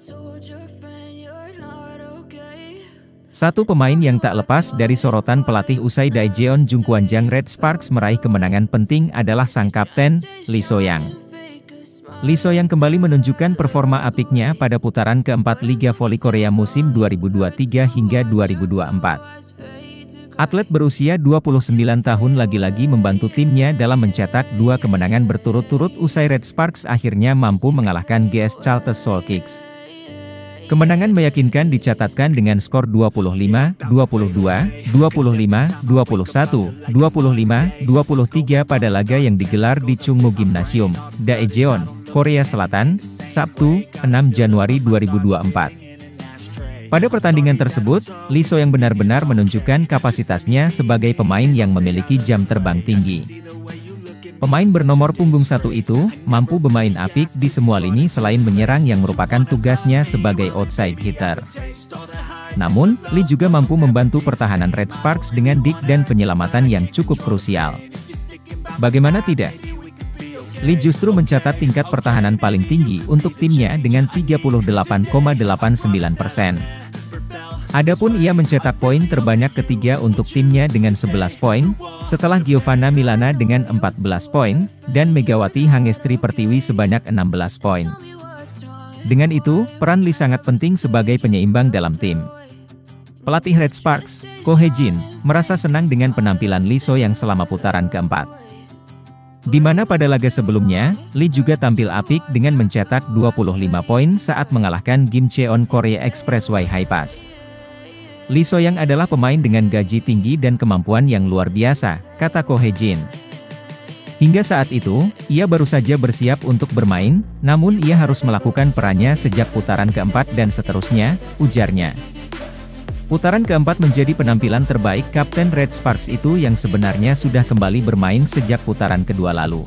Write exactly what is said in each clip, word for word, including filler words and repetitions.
Satu pemain yang tak lepas dari sorotan pelatih usai Daejeon Jungkwanjang Red Sparks meraih kemenangan penting adalah sang kapten, Lee So-young. Lee So-young kembali menunjukkan performa apiknya pada putaran keempat Liga Voli Korea musim dua ribu dua puluh tiga hingga dua ribu dua puluh empat. Atlet berusia dua puluh sembilan tahun lagi-lagi membantu timnya dalam mencetak dua kemenangan berturut-turut usai Red Sparks akhirnya mampu mengalahkan G S Charter Seoul Kicks. Kemenangan meyakinkan dicatatkan dengan skor dua puluh lima, dua puluh dua, dua puluh lima, dua puluh satu, dua puluh lima, dua puluh tiga pada laga yang digelar di Chungmu Gymnasium, Daejeon, Korea Selatan, Sabtu, enam Januari dua ribu dua puluh empat. Pada pertandingan tersebut, Lee So-young benar-benar menunjukkan kapasitasnya sebagai pemain yang memiliki jam terbang tinggi. Pemain bernomor punggung satu itu, mampu bermain apik di semua lini selain menyerang yang merupakan tugasnya sebagai outside hitter. Namun, Lee juga mampu membantu pertahanan Red Sparks dengan dik dan penyelamatan yang cukup krusial. Bagaimana tidak? Lee justru mencatat tingkat pertahanan paling tinggi untuk timnya dengan tiga puluh delapan koma delapan sembilan persen. Adapun ia mencetak poin terbanyak ketiga untuk timnya dengan sebelas poin, setelah Giovanna Milana dengan empat belas poin, dan Megawati Hangestri Pertiwi sebanyak enam belas poin. Dengan itu, peran Lee sangat penting sebagai penyeimbang dalam tim. Pelatih Red Sparks, Ko Hae-jin, merasa senang dengan penampilan Lee So-young selama putaran keempat. Di mana pada laga sebelumnya, Lee juga tampil apik dengan mencetak dua puluh lima poin saat mengalahkan Kim Cheon Korea Expressway High Pass. Lee So-young adalah pemain dengan gaji tinggi dan kemampuan yang luar biasa, kata Ko Hae-jin. Hingga saat itu, ia baru saja bersiap untuk bermain, namun ia harus melakukan perannya sejak putaran keempat dan seterusnya, ujarnya. Putaran keempat menjadi penampilan terbaik Kapten Red Sparks itu yang sebenarnya sudah kembali bermain sejak putaran kedua lalu.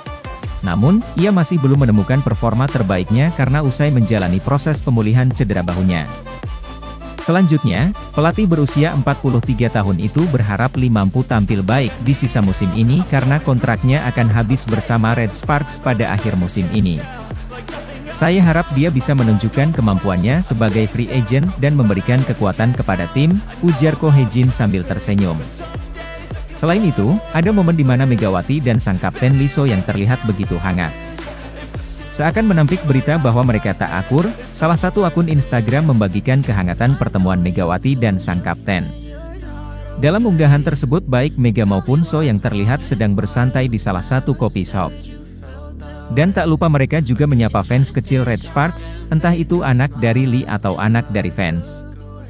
Namun, ia masih belum menemukan performa terbaiknya karena usai menjalani proses pemulihan cedera bahunya. Selanjutnya, pelatih berusia empat puluh tiga tahun itu berharap Lee mampu tampil baik di sisa musim ini karena kontraknya akan habis bersama Red Sparks pada akhir musim ini. Saya harap dia bisa menunjukkan kemampuannya sebagai free agent dan memberikan kekuatan kepada tim, ujar Ko Hae-jin sambil tersenyum. Selain itu, ada momen di mana Megawati dan sang kapten Lee So yang terlihat begitu hangat. Seakan menampik berita bahwa mereka tak akur, salah satu akun Instagram membagikan kehangatan pertemuan Megawati dan sang kapten. Dalam unggahan tersebut baik Mega maupun So yang terlihat sedang bersantai di salah satu coffee shop. Dan tak lupa mereka juga menyapa fans kecil Red Sparks, entah itu anak dari Lee atau anak dari fans.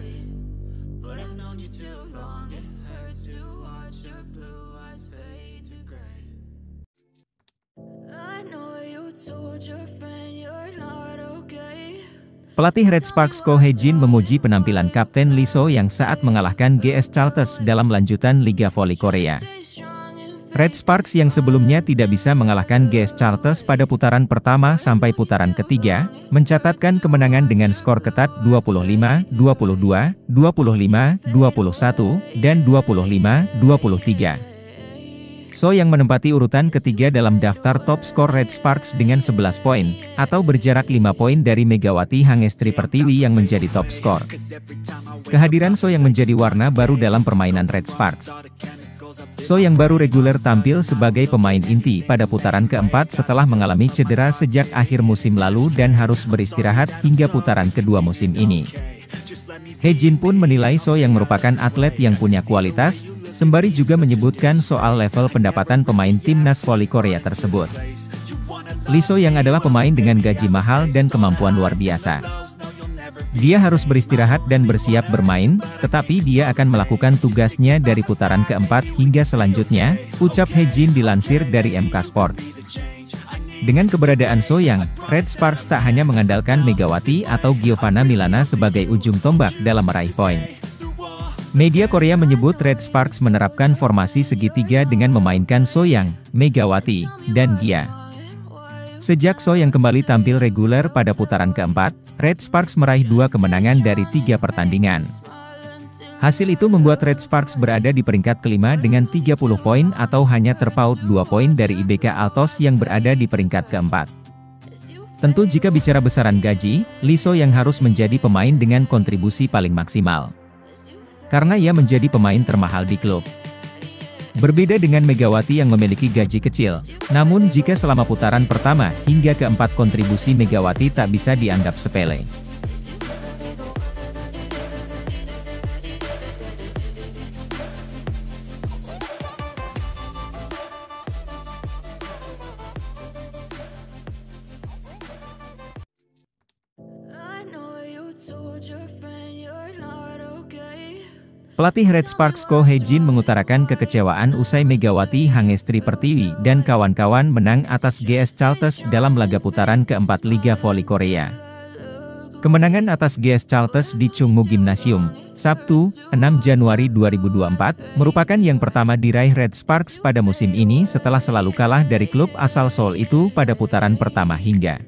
Pelatih Red Sparks Ko Hae-jin memuji penampilan Kapten Lee So yang saat mengalahkan G S Charters dalam lanjutan Liga Voli Korea. Red Sparks yang sebelumnya tidak bisa mengalahkan G S Charters pada putaran pertama sampai putaran ketiga, mencatatkan kemenangan dengan skor ketat dua puluh lima, dua puluh dua, dua puluh lima, dua puluh satu, dan dua puluh lima, dua puluh tiga. So yang menempati urutan ketiga dalam daftar top skor Red Sparks dengan sebelas poin, atau berjarak lima poin dari Megawati Hangestri Pertiwi yang menjadi top skor. Kehadiran So yang menjadi warna baru dalam permainan Red Sparks. So yang baru reguler tampil sebagai pemain inti pada putaran keempat setelah mengalami cedera sejak akhir musim lalu dan harus beristirahat hingga putaran kedua musim ini. Hae-jin pun menilai So yang merupakan atlet yang punya kualitas, sembari juga menyebutkan soal level pendapatan pemain timnas voli Korea tersebut. Lee So yang adalah pemain dengan gaji mahal dan kemampuan luar biasa. Dia harus beristirahat dan bersiap bermain, tetapi dia akan melakukan tugasnya dari putaran keempat hingga selanjutnya, ucap Hae-jin dilansir dari M K Sports. Dengan keberadaan So yang, Red Sparks tak hanya mengandalkan Megawati atau Giovanna Milana sebagai ujung tombak dalam meraih poin. Media Korea menyebut Red Sparks menerapkan formasi segitiga dengan memainkan So yang, Megawati, dan Gia. Sejak So yang kembali tampil reguler pada putaran keempat, Red Sparks meraih dua kemenangan dari tiga pertandingan. Hasil itu membuat Red Sparks berada di peringkat kelima dengan tiga puluh poin atau hanya terpaut dua poin dari I B K Altos yang berada di peringkat keempat. Tentu jika bicara besaran gaji, Lee So-young harus menjadi pemain dengan kontribusi paling maksimal. Karena ia menjadi pemain termahal di klub. Berbeda dengan Megawati yang memiliki gaji kecil, namun jika selama putaran pertama hingga keempat kontribusi Megawati tak bisa dianggap sepele. Pelatih Red Sparks Ko Hye-jin mengutarakan kekecewaan usai Megawati Hangestri Pertiwi dan kawan-kawan menang atas G S Chalters dalam laga putaran keempat Liga Voli Korea. Kemenangan atas G S Chalters di Chungmu Gymnasium, Sabtu, enam Januari dua ribu dua puluh empat, merupakan yang pertama diraih Red Sparks pada musim ini setelah selalu kalah dari klub asal Seoul itu pada putaran pertama hingga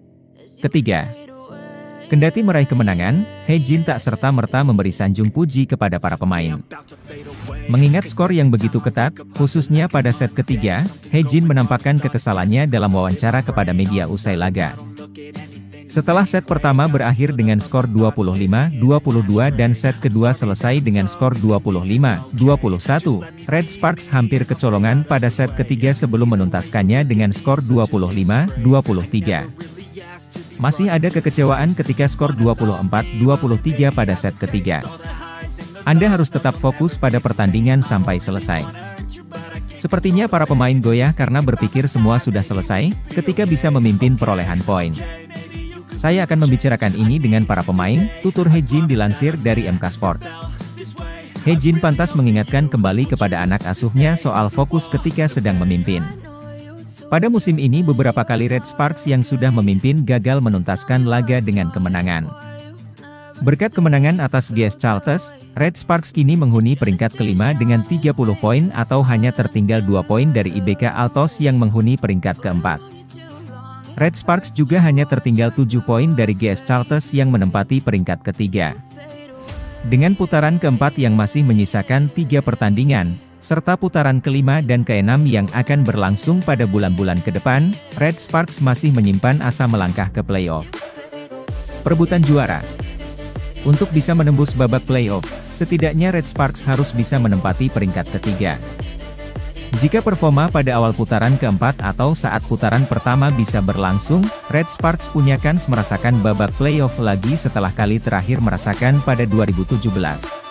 ketiga. Kendati meraih kemenangan, Hye-jin tak serta-merta memberi sanjung puji kepada para pemain. Mengingat skor yang begitu ketat, khususnya pada set ketiga, Hye-jin menampakkan kekesalannya dalam wawancara kepada media usai laga. Setelah set pertama berakhir dengan skor dua puluh lima dua puluh dua dan set kedua selesai dengan skor dua puluh lima dua puluh satu, Red Sparks hampir kecolongan pada set ketiga sebelum menuntaskannya dengan skor dua puluh lima dua puluh tiga. Masih ada kekecewaan ketika skor dua puluh empat dua puluh tiga pada set ketiga. Anda harus tetap fokus pada pertandingan sampai selesai. Sepertinya para pemain goyah karena berpikir semua sudah selesai, ketika bisa memimpin perolehan poin. Saya akan membicarakan ini dengan para pemain, tutur Hye-jin dilansir dari M K Sports. Hye-jin pantas mengingatkan kembali kepada anak asuhnya soal fokus ketika sedang memimpin. Pada musim ini beberapa kali Red Sparks yang sudah memimpin gagal menuntaskan laga dengan kemenangan. Berkat kemenangan atas G S Chalters, Red Sparks kini menghuni peringkat kelima dengan tiga puluh poin atau hanya tertinggal dua poin dari I B K Altos yang menghuni peringkat keempat. Red Sparks juga hanya tertinggal tujuh poin dari G S Chalters yang menempati peringkat ketiga. Dengan putaran keempat yang masih menyisakan tiga pertandingan, serta putaran kelima dan keenam yang akan berlangsung pada bulan-bulan ke depan, Red Sparks masih menyimpan asa melangkah ke playoff. Perebutan juara. Untuk bisa menembus babak playoff, setidaknya Red Sparks harus bisa menempati peringkat ketiga. Jika performa pada awal putaran keempat atau saat putaran pertama bisa berlangsung, Red Sparks punya kans merasakan babak playoff lagi setelah kali terakhir merasakan pada dua ribu tujuh belas.